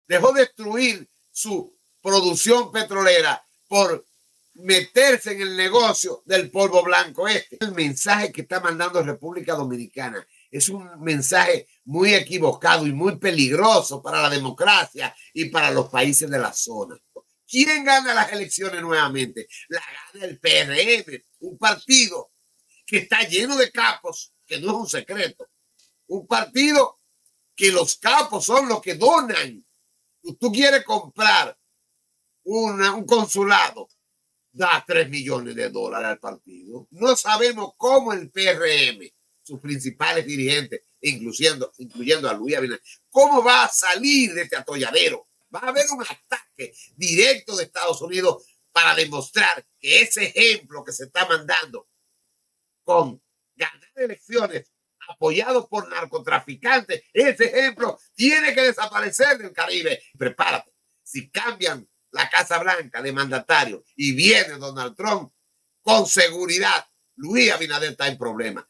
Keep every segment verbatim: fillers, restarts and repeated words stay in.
dejó destruir su producción petrolera por meterse en el negocio del polvo blanco este. El mensaje que está mandando República Dominicana es un mensaje muy equivocado y muy peligroso para la democracia y para los países de la zona. ¿Quién gana las elecciones nuevamente? La gana el P R M, un partido que está lleno de capos, que no es un secreto. Un partido que los capos son los que donan. Tú quieres comprar una, un consulado, da tres millones de dólares al partido. No sabemos cómo el P R M, sus principales dirigentes, incluyendo, incluyendo a Luis Abinader, cómo va a salir de este atolladero. Va a haber un ataque directo de Estados Unidos para demostrar que ese ejemplo que se está mandando con ganar elecciones apoyado por narcotraficantes, ese ejemplo tiene que desaparecer del Caribe. Prepárate. Si cambian la Casa Blanca de mandatario y viene Donald Trump, con seguridad, Luis Abinader está en problemas.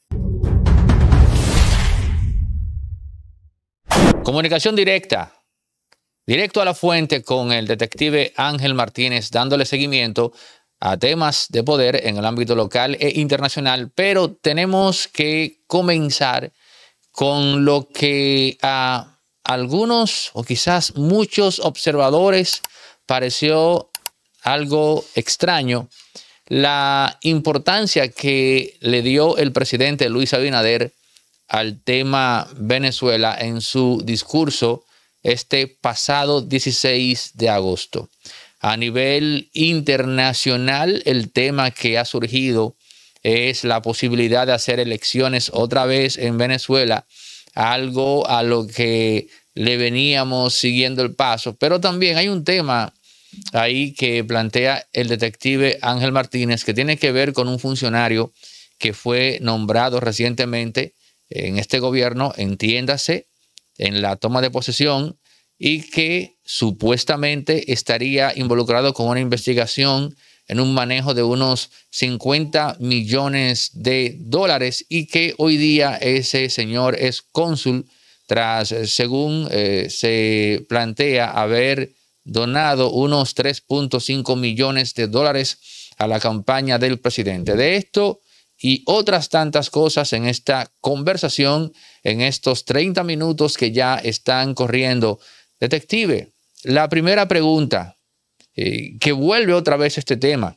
Comunicación directa. Directo a la fuente con el detective Ángel Martínez, dándole seguimiento a temas de poder en el ámbito local e internacional, pero tenemos que comenzar con lo que a algunos o quizás muchos observadores pareció algo extraño: la importancia que le dio el presidente Luis Abinader al tema Venezuela en su discurso este pasado dieciséis de agosto. A nivel internacional, el tema que ha surgido es la posibilidad de hacer elecciones otra vez en Venezuela, algo a lo que le veníamos siguiendo el paso. Pero también hay un tema ahí que plantea el detective Ángel Martínez, que tiene que ver con un funcionario que fue nombrado recientemente en este gobierno, entiéndase, en la toma de posesión, y que supuestamente estaría involucrado con una investigación en un manejo de unos cincuenta millones de dólares y que hoy día ese señor es cónsul tras, según eh, se plantea, haber donado unos tres punto cinco millones de dólares a la campaña del presidente. De esto y otras tantas cosas en esta conversación, en estos treinta minutos que ya están corriendo. Detective, la primera pregunta, eh, que vuelve otra vez este tema.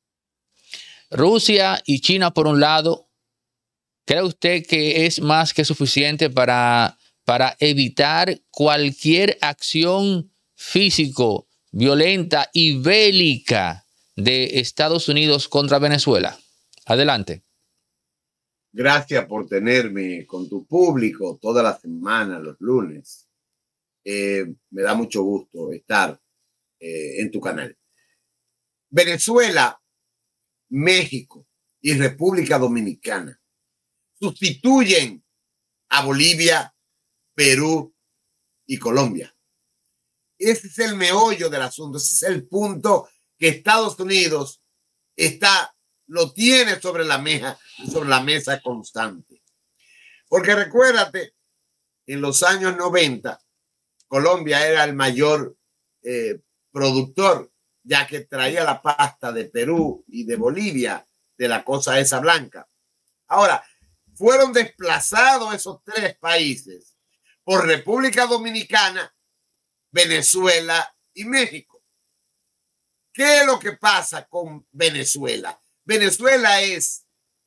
Rusia y China por un lado, ¿cree usted que es más que suficiente para, para evitar cualquier acción físico, violenta y bélica de Estados Unidos contra Venezuela? Adelante. Gracias por tenerme con tu público toda la semana, los lunes. Eh, me da mucho gusto estar eh, en tu canal. Venezuela, México y República Dominicana sustituyen a Bolivia, Perú y Colombia. Ese es el meollo del asunto. Ese es el punto que Estados Unidos está, lo tiene sobre la mesa, sobre la mesa constante. Porque recuérdate, en los años noventa, Colombia era el mayor eh, productor, ya que traía la pasta de Perú y de Bolivia, de la cosa esa blanca. Ahora, fueron desplazados esos tres países por República Dominicana, Venezuela y México. ¿Qué es lo que pasa con Venezuela? Venezuela es,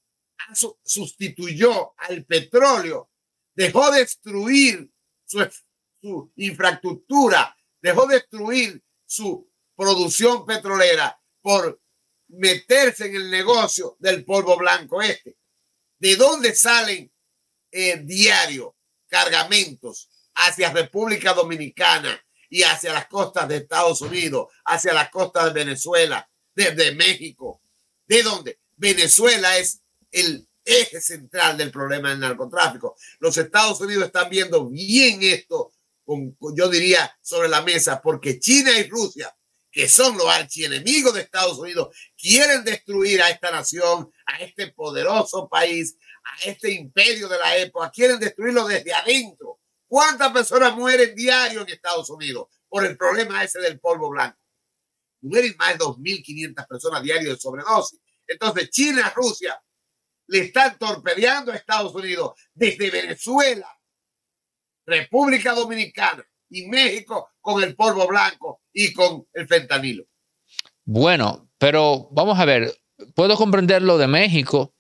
sustituyó al petróleo, dejó destruir su su infraestructura, dejó destruir su producción petrolera por meterse en el negocio del polvo blanco este. ¿De dónde salen eh, diario cargamentos hacia República Dominicana y hacia las costas de Estados Unidos, hacia las costas de Venezuela, desde México? ¿De dónde? Venezuela es el eje central del problema del narcotráfico. Los Estados Unidos están viendo bien esto, con, con, yo diría, sobre la mesa, porque China y Rusia, que son los archienemigos de Estados Unidos, quieren destruir a esta nación, a este poderoso país, a este imperio de la época, quieren destruirlo desde adentro. ¿Cuántas personas mueren diario en Estados Unidos por el problema ese del polvo blanco. Mueren más de dos mil quinientas personas diarias de sobredosis. Entonces China, Rusia, le están torpedeando a Estados Unidos desde Venezuela, República Dominicana y México con el polvo blanco y con el fentanilo. Bueno, pero vamos a ver, puedo comprender lo de México,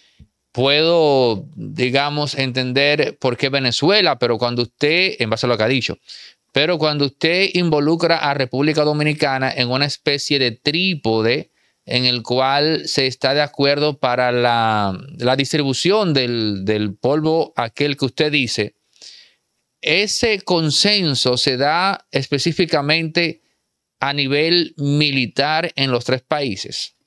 puedo, digamos, entender por qué Venezuela, pero cuando usted, en base a lo que ha dicho, pero cuando usted involucra a República Dominicana en una especie de trípode en el cual se está de acuerdo para la, la distribución del, del polvo, aquel que usted dice, ese consenso se da específicamente a nivel militar en los tres países.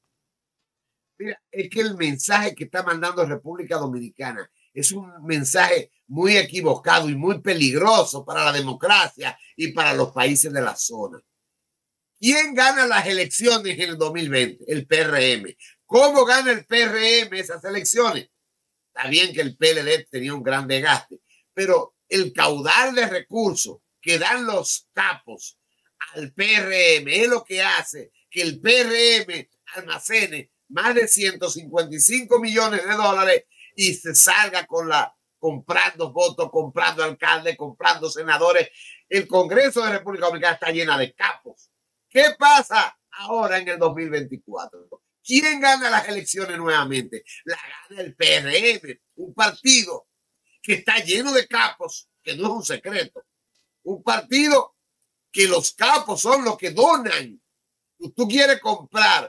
Mira, es que el mensaje que está mandando República Dominicana es un mensaje muy equivocado y muy peligroso para la democracia y para los países de la zona. ¿Quién gana las elecciones en el dos mil veinte? El P R M. ¿Cómo gana el P R M esas elecciones? Está bien que el P L D tenía un gran desgaste, pero el caudal de recursos que dan los capos al P R M es lo que hace que el P R M almacene más de ciento cincuenta y cinco millones de dólares y se salga con la comprando votos, comprando alcaldes, comprando senadores. El Congreso de República Dominicana está llena de capos. ¿Qué pasa ahora en el dos mil veinticuatro? ¿Quién gana las elecciones nuevamente? La gana el P R M, un partido que está lleno de capos, que no es un secreto. Un partido que los capos son los que donan. Tú quieres comprar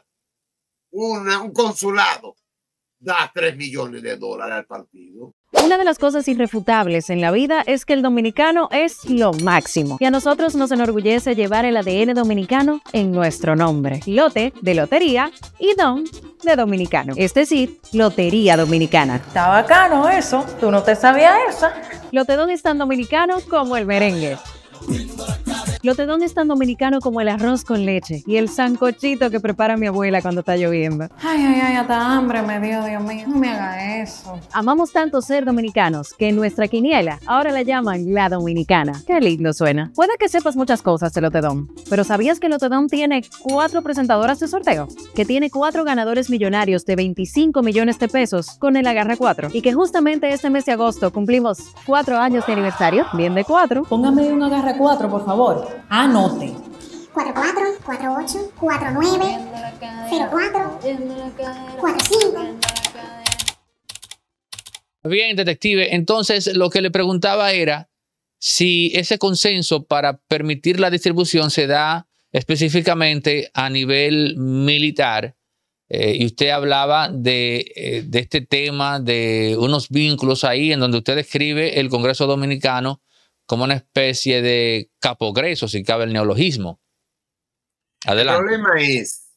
una, un consulado, da tres millones de dólares al partido. Una de las cosas irrefutables en la vida es que el dominicano es lo máximo. Y a nosotros nos enorgullece llevar el A D N dominicano en nuestro nombre. Lote de lotería y Dom de dominicano. Es decir, Lotería Dominicana. Está bacano eso. Tú no te sabías esa. Lotedón es tan dominicano como el merengue. Lotedón es tan dominicano como el arroz con leche y el sancochito que prepara mi abuela cuando está lloviendo. Ay, ay, ay, hasta hambre me dio, Dios mío. No me haga eso. Amamos tanto ser dominicanos que en nuestra quiniela ahora la llaman La Dominicana. Qué lindo suena. Puede que sepas muchas cosas de Lotedón, pero ¿sabías que Lotedón tiene cuatro presentadoras de sorteo? Que tiene cuatro ganadores millonarios de veinticinco millones de pesos con el Agarra cuatro. Y que justamente este mes de agosto cumplimos cuatro años de aniversario, bien de cuatro. Póngame un Agarra cuatro, por favor. Anote. cuatro cuatro, cuatro ocho, cuatro nueve, cero cuatro, cuatro cinco. Bien, detective. Entonces, lo que le preguntaba era si ese consenso para permitir la distribución se da específicamente a nivel militar. Eh, y usted hablaba de, eh, de este tema, de unos vínculos ahí en donde usted describe el Congreso Dominicano como una especie de capogreso, si cabe el neologismo. Adelante. El problema es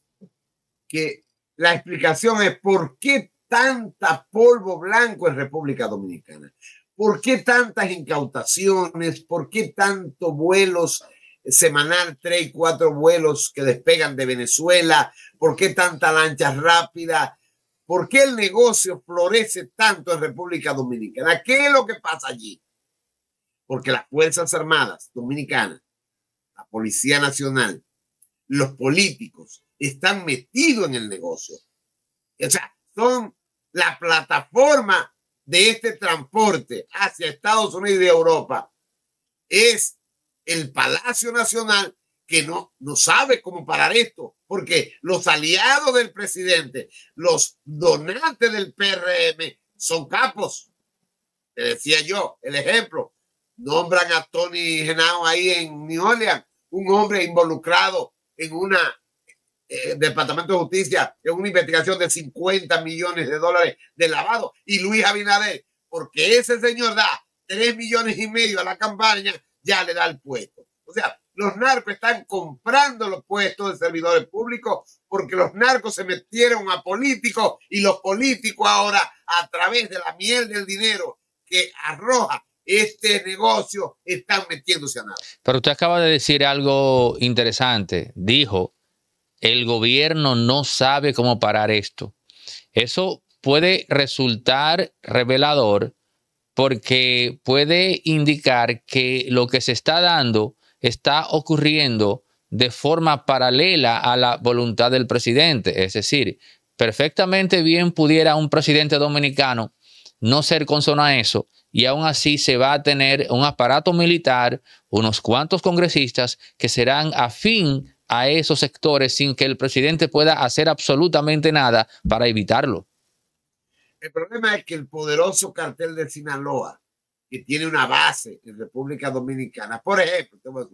que la explicación es por qué tanta polvo blanco en República Dominicana. ¿Por qué tantas incautaciones? ¿Por qué tantos vuelos semanal, tres y cuatro vuelos que despegan de Venezuela? ¿Por qué tanta lancha rápida? ¿Por qué el negocio florece tanto en República Dominicana? ¿Qué es lo que pasa allí? Porque las Fuerzas Armadas Dominicanas, la Policía Nacional, los políticos están metidos en el negocio. O sea, son la plataforma de este transporte hacia Estados Unidos y Europa. Es el Palacio Nacional que no, no sabe cómo parar esto, porque los aliados del presidente, los donantes del P R M son capos. Te decía yo, el ejemplo. Nombran a Tony Genao ahí en New Orleans, un hombre involucrado en un eh, departamento de justicia, en una investigación de cincuenta millones de dólares de lavado. Y Luis Abinader, porque ese señor da tres millones y medio a la campaña, ya le da el puesto. O sea, los narcos están comprando los puestos de servidores públicos porque los narcos se metieron a políticos y los políticos ahora, a través de la miel del dinero que arroja este negocio, están metiéndose a nada. Pero usted acaba de decir algo interesante. Dijo, el gobierno no sabe cómo parar esto. Eso puede resultar revelador porque puede indicar que lo que se está dando está ocurriendo de forma paralela a la voluntad del presidente. Es decir, perfectamente bien pudiera un presidente dominicano no ser consono a eso, y aún así se va a tener un aparato militar, unos cuantos congresistas que serán afín a esos sectores sin que el presidente pueda hacer absolutamente nada para evitarlo. El problema es que el poderoso cartel de Sinaloa, que tiene una base en República Dominicana, por ejemplo,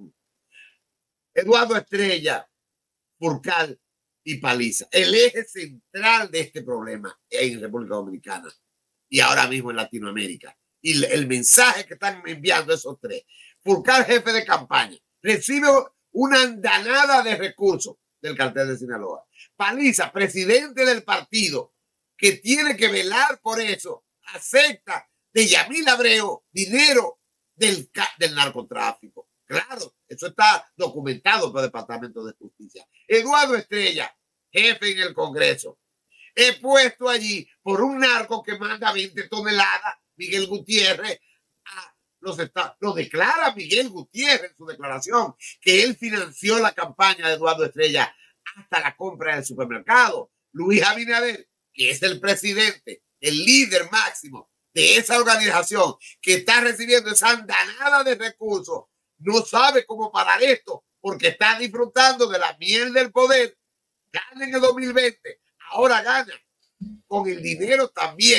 Eduardo Estrella, Furcal y Paliza, el eje central de este problema en República Dominicana y ahora mismo en Latinoamérica. Y el mensaje que están enviando esos tres. Furcal, jefe de campaña, recibe una andanada de recursos del cartel de Sinaloa. Paliza, presidente del partido, que tiene que velar por eso, acepta de Yamil Abreu dinero del, del narcotráfico. Claro, eso está documentado por el Departamento de Justicia. Eduardo Estrella, jefe en el Congreso, he puesto allí por un narco que manda veinte toneladas, Miguel Gutiérrez, a los estados. Lo declara Miguel Gutiérrez en su declaración, que él financió la campaña de Eduardo Estrella hasta la compra del supermercado. Luis Abinader, que es el presidente, el líder máximo de esa organización que está recibiendo esa andanada de recursos, no sabe cómo parar esto porque está disfrutando de la miel del poder. Gana en el dos mil veinte, ahora gana con el dinero también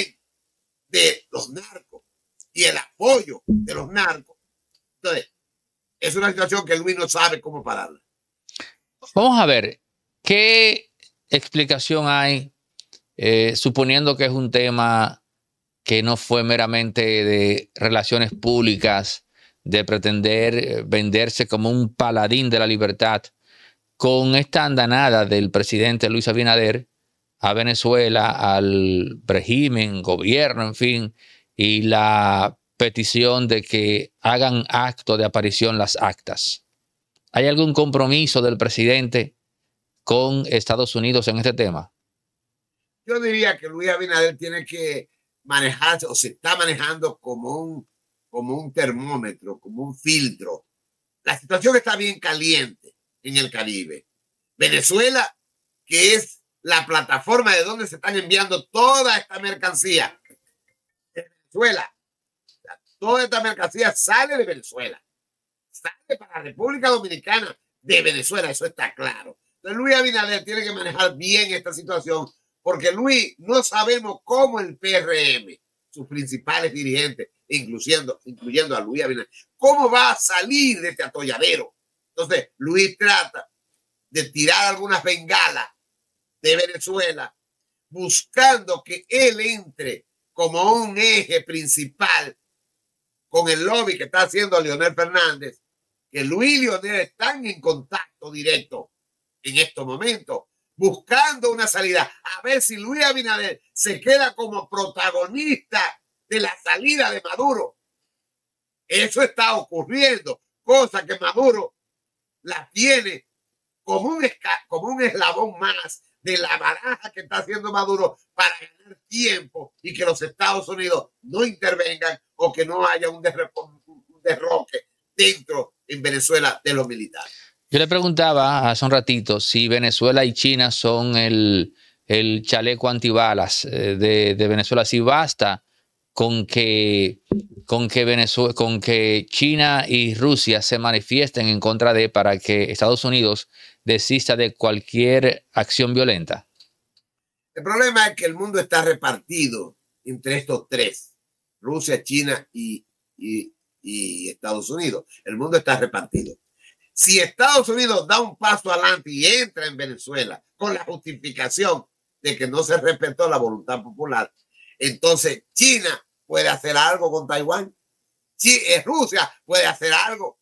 de los narcos y el apoyo de los narcos. Entonces, es una situación que Luis no sabe cómo pararla. Vamos a ver, ¿qué explicación hay, eh, suponiendo que es un tema que no fue meramente de relaciones públicas, de pretender venderse como un paladín de la libertad, con esta andanada del presidente Luis Abinader a Venezuela, al régimen, gobierno, en fin, y la petición de que hagan acto de aparición las actas? ¿Hay algún compromiso del presidente con Estados Unidos en este tema? Yo diría que Luis Abinader tiene que manejarse, o se está manejando como un, como un termómetro, como un filtro. La situación está bien caliente en el Caribe. Venezuela, que es la plataforma de donde se están enviando toda esta mercancía. Venezuela, toda esta mercancía sale de Venezuela. Sale para la República Dominicana de Venezuela, eso está claro. Entonces Luis Abinader tiene que manejar bien esta situación, porque Luis, no sabemos cómo el P R M, sus principales dirigentes, incluyendo, incluyendo a Luis Abinader, cómo va a salir de este atolladero. Entonces Luis trata de tirar algunas bengalas de Venezuela, buscando que él entre como un eje principal con el lobby que está haciendo Leonel Fernández, que Luis y Leonel están en contacto directo en estos momentos, buscando una salida, a ver si Luis Abinader se queda como protagonista de la salida de Maduro. Eso está ocurriendo, cosa que Maduro la tiene como un, como un eslabón más de la baraja que está haciendo Maduro para ganar tiempo y que los Estados Unidos no intervengan o que no haya un derroque dentro en Venezuela de los militares. Yo le preguntaba hace un ratito si Venezuela y China son el, el chaleco antibalas de, de Venezuela. Si basta con que, con, que Venezuela, con que China y Rusia se manifiesten en contra de para que Estados Unidos desista de cualquier acción violenta. El problema es que el mundo está repartido entre estos tres, Rusia, China y, y, y Estados Unidos. El mundo está repartido. Si Estados Unidos da un paso adelante y entra en Venezuela con la justificación de que no se respetó la voluntad popular, entonces China puede hacer algo con Taiwán. Rusia puede hacer algo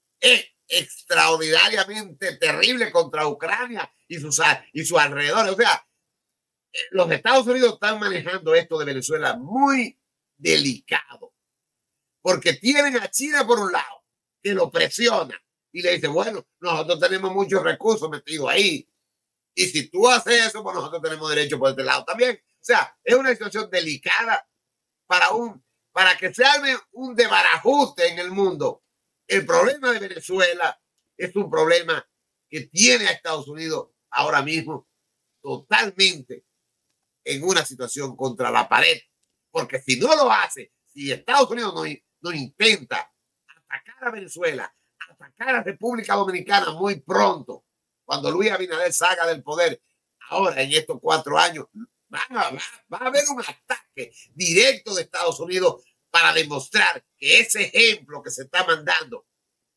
extraordinariamente terrible contra Ucrania y sus, y sus alrededores. O sea, los Estados Unidos están manejando esto de Venezuela muy delicado, porque tienen a China por un lado, que lo presiona y le dice, bueno, nosotros tenemos muchos recursos metidos ahí, y si tú haces eso, pues nosotros tenemos derecho por este lado también. O sea, es una situación delicada para, un, para que se arme un desbarajuste en el mundo. El problema de Venezuela es un problema que tiene a Estados Unidos ahora mismo totalmente en una situación contra la pared, porque si no lo hace, si Estados Unidos no, no intenta atacar a Venezuela, atacar a República Dominicana muy pronto, cuando Luis Abinader salga del poder, ahora en estos cuatro años, va a, va, va a haber un ataque directo de Estados Unidos para demostrar que ese ejemplo que se está mandando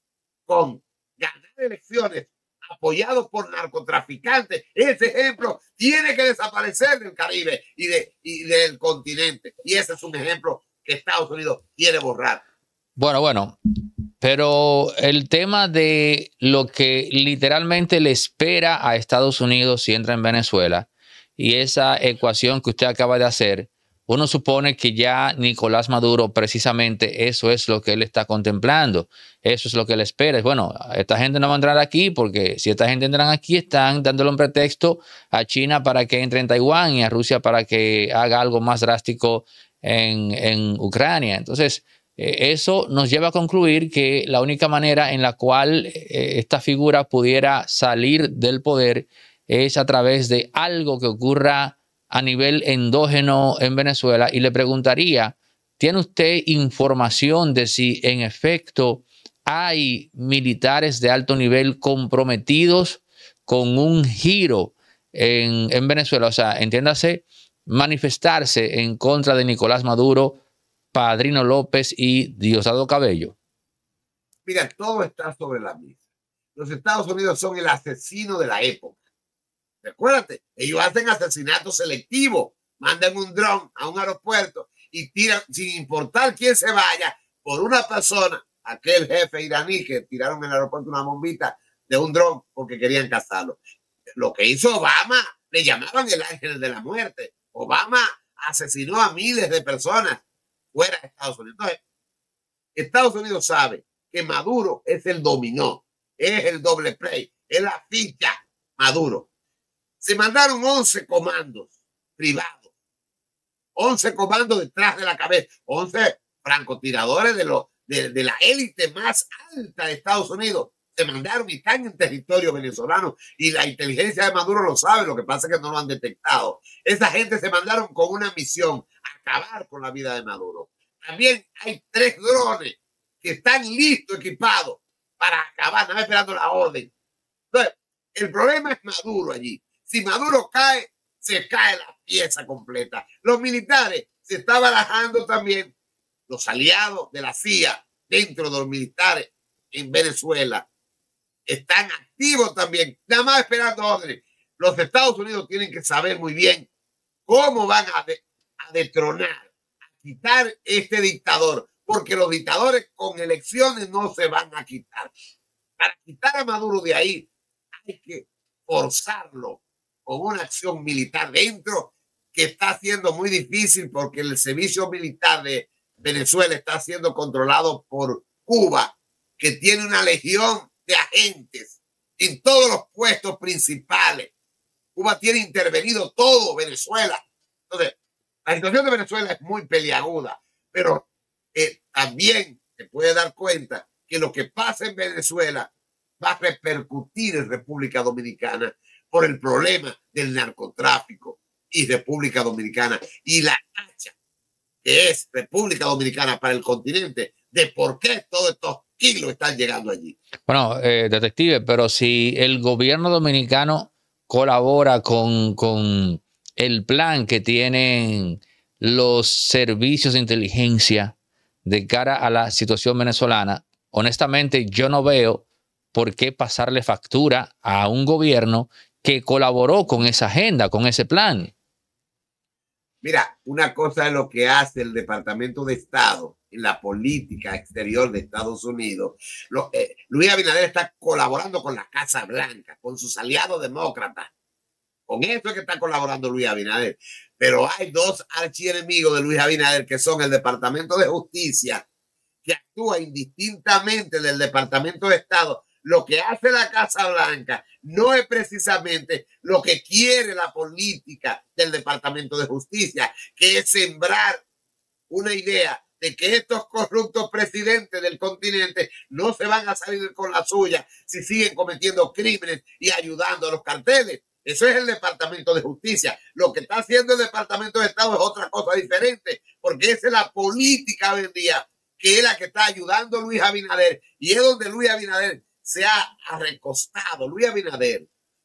con ganar elecciones apoyados por narcotraficantes, ese ejemplo tiene que desaparecer del Caribe y, de, y del continente. Y ese es un ejemplo que Estados Unidos quiere borrar. Bueno, bueno, pero el tema de lo que literalmente le espera a Estados Unidos si entra en Venezuela y esa ecuación que usted acaba de hacer, uno supone que ya Nicolás Maduro precisamente eso es lo que él está contemplando, eso es lo que él espera. Bueno, esta gente no va a entrar aquí porque si esta gente entran aquí están dándole un pretexto a China para que entre en Taiwán y a Rusia para que haga algo más drástico en, en Ucrania. Entonces, eh, eso nos lleva a concluir que la única manera en la cual eh, esta figura pudiera salir del poder es a través de algo que ocurra a nivel endógeno en Venezuela. Y le preguntaría, ¿tiene usted información de si en efecto hay militares de alto nivel comprometidos con un giro en, en Venezuela? O sea, entiéndase, manifestarse en contra de Nicolás Maduro, Padrino López y Diosdado Cabello. Mira, todo está sobre la mesa. Los Estados Unidos son el asesino de la época. Recuérdate, ellos hacen asesinatos selectivos, mandan un dron a un aeropuerto y tiran, sin importar quién se vaya, por una persona, aquel jefe iraní que tiraron en el aeropuerto una bombita de un dron porque querían cazarlo. Lo que hizo Obama, le llamaban el ángel de la muerte. Obama asesinó a miles de personas fuera de Estados Unidos. Entonces, Estados Unidos sabe que Maduro es el dominó, es el doble play, es la ficha Maduro. Se mandaron once comandos privados, once comandos detrás de la cabeza, once francotiradores de, lo, de, de la élite más alta de Estados Unidos. Se mandaron y están en territorio venezolano y la inteligencia de Maduro lo sabe, lo que pasa es que no lo han detectado. Esa gente se mandaron con una misión, acabar con la vida de Maduro. También hay tres drones que están listos, equipados para acabar, nada más esperando la orden. Entonces, el problema es Maduro allí. Si Maduro cae, se cae la pieza completa. Los militares se está barajando también, los aliados de la C I A dentro de los militares en Venezuela están activos también, nada más esperando órdenes. Los Estados Unidos tienen que saber muy bien cómo van a, de, a detronar, a quitar este dictador, porque los dictadores con elecciones no se van a quitar. Para quitar a Maduro de ahí hay que forzarlo con una acción militar dentro, que está siendo muy difícil porque el servicio militar de Venezuela está siendo controlado por Cuba, que tiene una legión de agentes en todos los puestos principales. Cuba tiene intervenido todo Venezuela. Entonces, la situación de Venezuela es muy peliaguda, pero eh, también se puede dar cuenta que lo que pasa en Venezuela va a repercutir en República Dominicana por el problema del narcotráfico y República Dominicana y la hacha que es República Dominicana para el continente de por qué todos estos kilos están llegando allí. Bueno, eh, detective, pero si el gobierno dominicano colabora con, con el plan que tienen los servicios de inteligencia de cara a la situación venezolana, honestamente yo no veo por qué pasarle factura a un gobierno que colaboró con esa agenda, con ese plan. Mira, una cosa es lo que hace el Departamento de Estado en la política exterior de Estados Unidos. Lo, eh, Luis Abinader está colaborando con la Casa Blanca, con sus aliados demócratas. Con eso es que está colaborando Luis Abinader. Pero hay dos archienemigos de Luis Abinader que son el Departamento de Justicia, que actúa indistintamente del Departamento de Estado. Lo que hace la Casa Blanca no es precisamente lo que quiere la política del Departamento de Justicia, que es sembrar una idea de que estos corruptos presidentes del continente no se van a salir con la suya si siguen cometiendo crímenes y ayudando a los carteles. Eso es el Departamento de Justicia. Lo que está haciendo el Departamento de Estado es otra cosa diferente, porque esa es la política hoy en día, que es la que está ayudando a Luis Abinader, y es donde Luis Abinader se ha recostado. Luis Abinader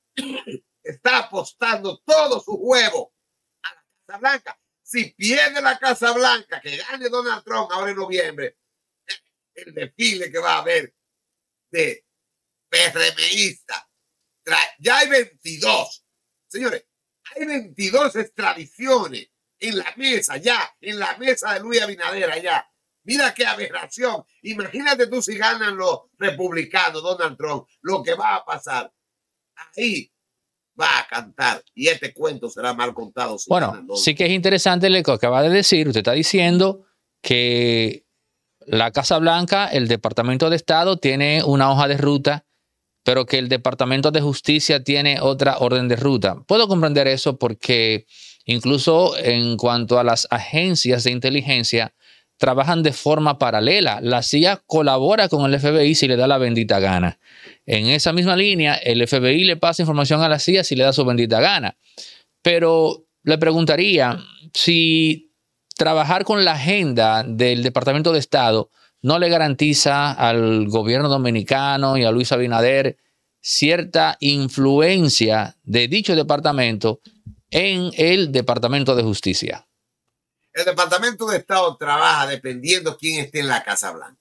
está apostando todo su huevo a la Casa Blanca. Si pierde la Casa Blanca, que gane Donald Trump ahora en noviembre, el desfile que va a haber de PRMistas, ya hay veintidós, señores, hay veintidós extradiciones en la mesa, ya, en la mesa de Luis Abinader allá. Mira qué aberración. Imagínate tú si ganan los republicanos, Donald Trump, lo que va a pasar. Ahí va a cantar, y este cuento será mal contado. Si bueno, sí que es interesante lo que acaba de decir. Usted está diciendo que la Casa Blanca, el Departamento de Estado, tiene una hoja de ruta, pero que el Departamento de Justicia tiene otra orden de ruta. Puedo comprender eso porque incluso en cuanto a las agencias de inteligencia, trabajan de forma paralela. La C I A colabora con el F B I si le da la bendita gana. En esa misma línea, el F B I le pasa información a la C I A si le da su bendita gana. Pero le preguntaría si trabajar con la agenda del Departamento de Estado no le garantiza al gobierno dominicano y a Luis Abinader cierta influencia de dicho departamento en el Departamento de Justicia. El Departamento de Estado trabaja dependiendo quién esté en la Casa Blanca.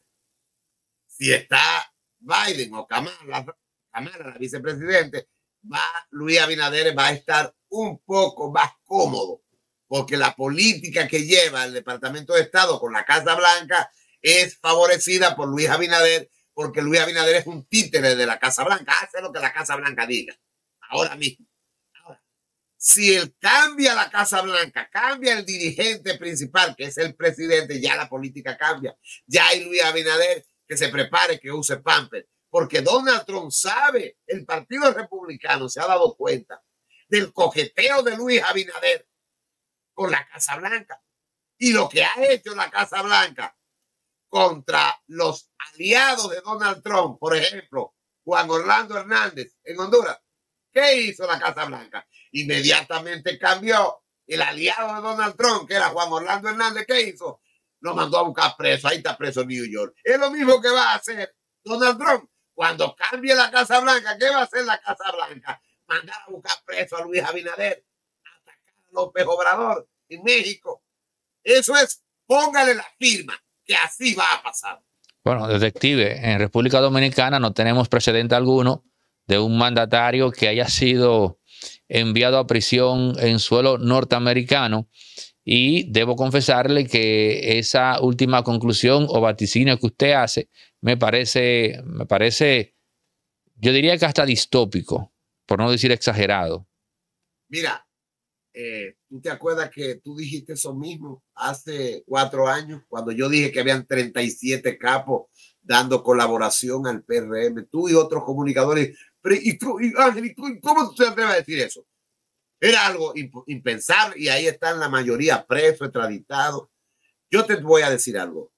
Si está Biden o Kamala, Kamala la vicepresidente, va, Luis Abinader va a estar un poco más cómodo, porque la política que lleva el Departamento de Estado con la Casa Blanca es favorecida por Luis Abinader, porque Luis Abinader es un títere de la Casa Blanca, hace lo que la Casa Blanca diga, ahora mismo. Ahora, si él cambia la Casa Blanca, cambia el dirigente principal, que es el presidente, ya la política cambia. Ya hay Luis Abinader que se prepare, que use pamper, porque Donald Trump sabe, el Partido Republicano se ha dado cuenta del coqueteo de Luis Abinader con la Casa Blanca y lo que ha hecho la Casa Blanca contra los aliados de Donald Trump, por ejemplo, Juan Orlando Hernández en Honduras. ¿Qué hizo la Casa Blanca? Inmediatamente cambió el aliado de Donald Trump, que era Juan Orlando Hernández. ¿Qué hizo? Lo mandó a buscar preso. Ahí está preso en New York. Es lo mismo que va a hacer Donald Trump. Cuando cambie la Casa Blanca, ¿qué va a hacer la Casa Blanca? Mandar a buscar preso a Luis Abinader, atacar a López Obrador en México. Eso es, póngale la firma, que así va a pasar. Bueno, detective, en República Dominicana no tenemos precedente alguno de un mandatario que haya sido enviado a prisión en suelo norteamericano, y debo confesarle que esa última conclusión o vaticinio que usted hace me parece, me parece, yo diría que hasta distópico, por no decir exagerado. Mira, eh, ¿tú te acuerdas que tú dijiste eso mismo hace cuatro años cuando yo dije que habían treinta y siete capos dando colaboración al P R M? Tú y otros comunicadores. Pero, ¿y tú, y Ángel, ¿y tú, cómo te atreves a decir eso? Era algo imp impensable, y ahí están la mayoría presos, extraditados. Yo te voy a decir algo.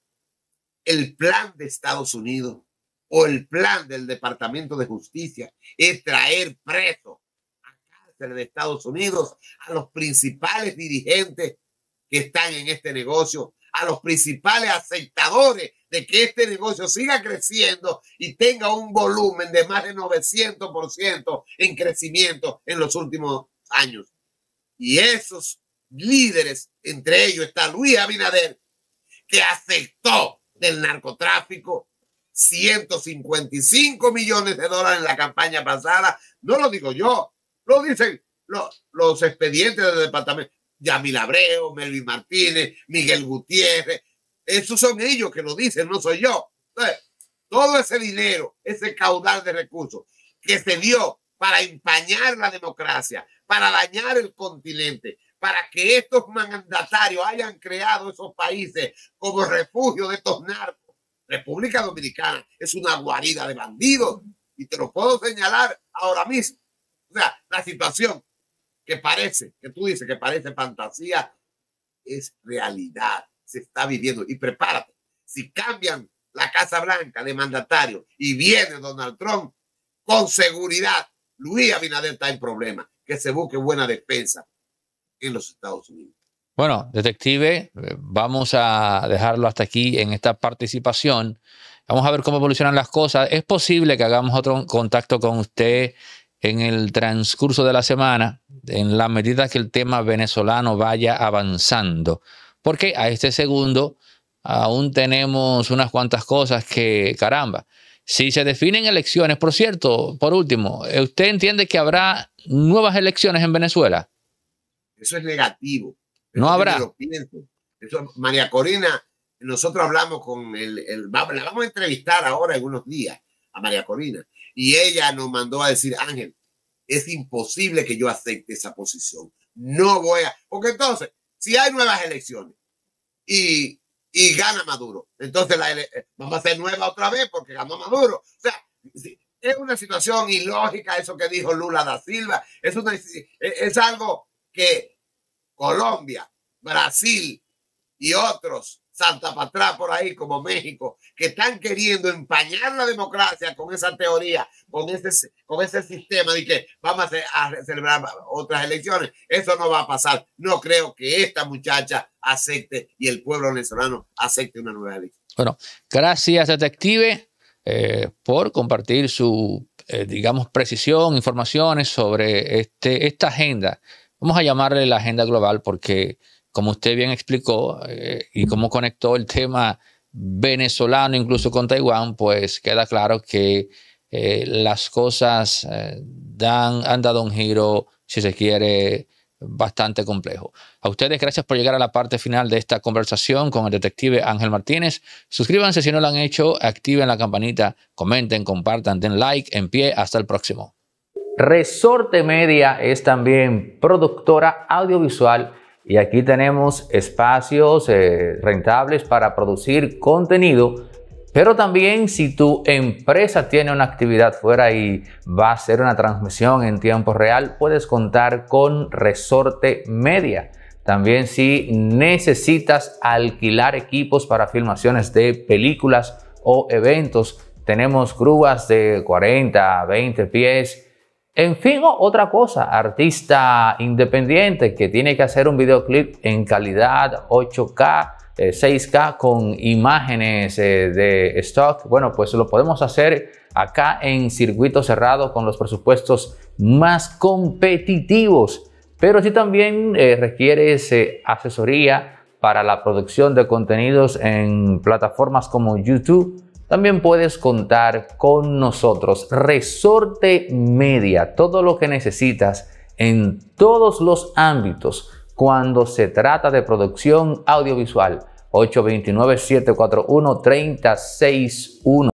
El plan de Estados Unidos o el plan del Departamento de Justicia es traer presos a cárceles de Estados Unidos a los principales dirigentes que están en este negocio, a los principales aceptadores de que este negocio siga creciendo y tenga un volumen de más de novecientos por ciento en crecimiento en los últimos años. Y esos líderes, entre ellos está Luis Abinader, que aceptó del narcotráfico ciento cincuenta y cinco millones de dólares en la campaña pasada. No lo digo yo, lo dicen los, los expedientes del departamento. Yamil Abreu, Melvin Martínez, Miguel Gutiérrez, esos son ellos que lo dicen, no soy yo. Entonces, todo ese dinero, ese caudal de recursos que se dio para empañar la democracia, para dañar el continente, para que estos mandatarios hayan creado esos países como refugio de estos narcos. República Dominicana es una guarida de bandidos, y te lo puedo señalar ahora mismo. O sea, la situación que parece, que tú dices que parece fantasía, es realidad. se está viviendo. Y prepárate, si cambian la Casa Blanca de mandatario y viene Donald Trump, con seguridad, Luis Abinader está en problemas. Que se busque buena defensa en los Estados Unidos. Bueno, detective, vamos a dejarlo hasta aquí en esta participación. Vamos a ver cómo evolucionan las cosas. Es posible que hagamos otro contacto con usted en el transcurso de la semana, en la medida que el tema venezolano vaya avanzando. Porque a este segundo aún tenemos unas cuantas cosas que, caramba, si se definen elecciones, por cierto, por último, ¿usted entiende que habrá nuevas elecciones en Venezuela? Eso es negativo. No habrá. Lo pienso. Eso, María Corina, nosotros hablamos con el, el, la vamos a entrevistar ahora en unos días a María Corina, y ella nos mandó a decir, Ángel, es imposible que yo acepte esa posición. No voy a, porque entonces, si hay nuevas elecciones y y gana Maduro, entonces la ele vamos a hacer nueva otra vez porque ganó Maduro. O sea, es una situación ilógica eso que dijo Lula da Silva. Es, una, es algo que Colombia, Brasil y otros, Santa Patrá por ahí como México, que están queriendo empañar la democracia con esa teoría, con ese, con ese sistema de que vamos a, hacer, a celebrar otras elecciones. Eso no va a pasar. No creo que esta muchacha acepte y el pueblo venezolano acepte una nueva elección. Bueno, gracias, detective, eh, por compartir su, eh, digamos, precisión, informaciones sobre este, esta agenda. Vamos a llamarle la agenda global porque, como usted bien explicó eh, y cómo conectó el tema venezolano incluso con Taiwán, pues queda claro que eh, las cosas eh, dan, han dado un giro, si se quiere, bastante complejo. A ustedes, gracias por llegar a la parte final de esta conversación con el detective Ángel Martínez. Suscríbanse si no lo han hecho, activen la campanita, comenten, compartan, den like, en pie. Hasta el próximo. Resorte Media es también productora audiovisual y aquí tenemos espacios eh, rentables para producir contenido, pero también si tu empresa tiene una actividad fuera y va a hacer una transmisión en tiempo real, puedes contar con Resorte Media. También si necesitas alquilar equipos para filmaciones de películas o eventos, tenemos grúas de cuarenta a veinte pies. En fin, otra cosa, artista independiente que tiene que hacer un videoclip en calidad ocho K, eh, seis K con imágenes eh, de stock, bueno, pues lo podemos hacer acá en circuito cerrado con los presupuestos más competitivos. Pero si también eh, requieres eh, asesoría para la producción de contenidos en plataformas como YouTube, también puedes contar con nosotros. Resorte Media, todo lo que necesitas en todos los ámbitos cuando se trata de producción audiovisual. ocho dos nueve, siete cuatro uno, tres cero seis uno.